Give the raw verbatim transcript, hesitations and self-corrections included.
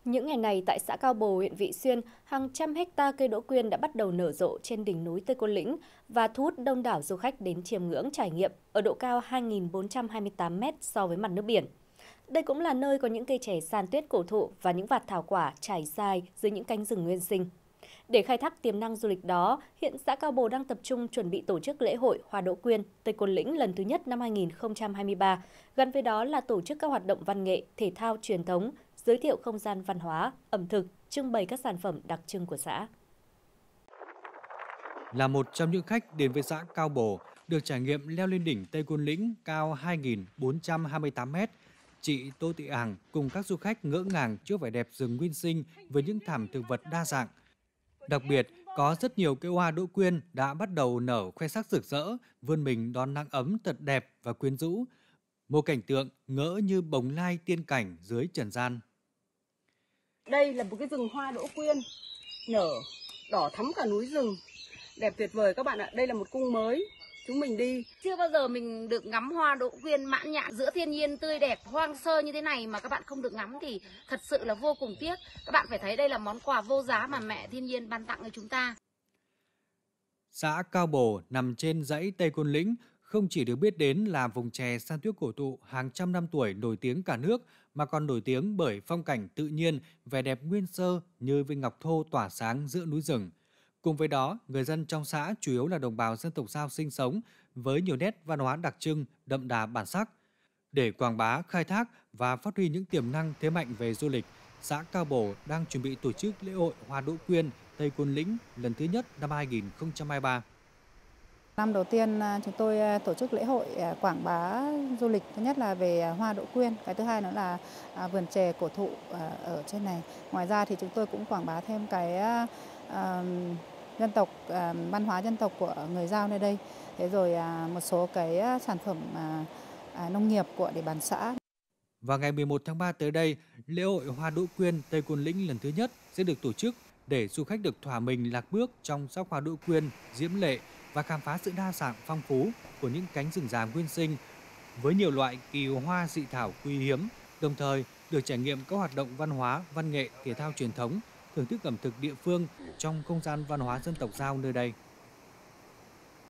Những ngày này tại xã Cao Bồ, huyện Vị Xuyên, hàng trăm hecta cây đỗ quyên đã bắt đầu nở rộ trên đỉnh núi Tây Côn Lĩnh và thu hút đông đảo du khách đến chiêm ngưỡng trải nghiệm ở độ cao hai nghìn bốn trăm hai mươi tám mét so với mặt nước biển. Đây cũng là nơi có những cây chè san tuyết cổ thụ và những vạt thảo quả trải dài dưới những cánh rừng nguyên sinh. Để khai thác tiềm năng du lịch đó, hiện xã Cao Bồ đang tập trung chuẩn bị tổ chức lễ hội Hoa Đỗ Quyên Tây Côn Lĩnh lần thứ nhất năm hai nghìn không trăm hai mươi ba. Gắn với đó là tổ chức các hoạt động văn nghệ, thể thao truyền thống, giới thiệu không gian văn hóa, ẩm thực, trưng bày các sản phẩm đặc trưng của xã. Là một trong những khách đến với xã Cao Bồ được trải nghiệm leo lên đỉnh Tây Côn Lĩnh cao hai nghìn bốn trăm hai mươi tám mét, chị Tô Thị Hằng cùng các du khách ngỡ ngàng trước vẻ đẹp rừng nguyên sinh với những thảm thực vật đa dạng. Đặc biệt, có rất nhiều cây hoa đỗ quyên đã bắt đầu nở khoe sắc rực rỡ, vươn mình đón nắng ấm thật đẹp và quyến rũ. Một cảnh tượng ngỡ như bồng lai tiên cảnh dưới trần gian. Đây là một cái rừng hoa đỗ quyên nở đỏ thắm cả núi rừng, đẹp tuyệt vời các bạn ạ. Đây là một cung mới chúng mình đi. Chưa bao giờ mình được ngắm hoa đỗ quyên mãn nhãn giữa thiên nhiên tươi đẹp hoang sơ như thế này mà các bạn không được ngắm thì thật sự là vô cùng tiếc. Các bạn phải thấy đây là món quà vô giá mà mẹ thiên nhiên ban tặng cho chúng ta. Xã Cao Bồ nằm trên dãy Tây Côn Lĩnh không chỉ được biết đến là vùng chè san tuyết cổ thụ hàng trăm năm tuổi nổi tiếng cả nước mà còn nổi tiếng bởi phong cảnh tự nhiên, vẻ đẹp nguyên sơ như viên ngọc thô tỏa sáng giữa núi rừng. Cùng với đó, người dân trong xã chủ yếu là đồng bào dân tộc Dao sinh sống với nhiều nét văn hóa đặc trưng, đậm đà bản sắc. Để quảng bá, khai thác và phát huy những tiềm năng thế mạnh về du lịch, xã Cao Bồ đang chuẩn bị tổ chức lễ hội Hoa Đỗ Quyên Tây Côn Lĩnh lần thứ nhất năm hai nghìn không trăm hai mươi ba. Năm đầu tiên chúng tôi tổ chức lễ hội quảng bá du lịch, thứ nhất là về hoa đỗ quyên, cái thứ hai nữa là vườn chè cổ thụ ở trên này. Ngoài ra thì chúng tôi cũng quảng bá thêm cái uh, dân tộc, uh, văn hóa dân tộc của người Dao nơi đây, thế rồi uh, một số cái sản phẩm uh, uh, nông nghiệp của địa bàn xã. Vào ngày mười một tháng ba tới đây, lễ hội Hoa Đỗ Quyên Tây Côn Lĩnh lần thứ nhất sẽ được tổ chức để du khách được thỏa mình lạc bước trong sắc hoa đỗ quyên diễm lệ và khám phá sự đa dạng phong phú của những cánh rừng già nguyên sinh với nhiều loại kỳ hoa dị thảo quý hiếm, đồng thời được trải nghiệm các hoạt động văn hóa, văn nghệ, thể thao truyền thống, thưởng thức ẩm thực địa phương trong không gian văn hóa dân tộc Dao nơi đây.